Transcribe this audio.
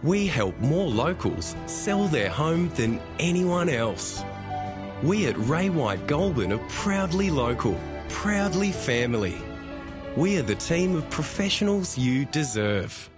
We help more locals sell their home than anyone else. We at Ray White Goulburn are proudly local, proudly family. We are the team of professionals you deserve.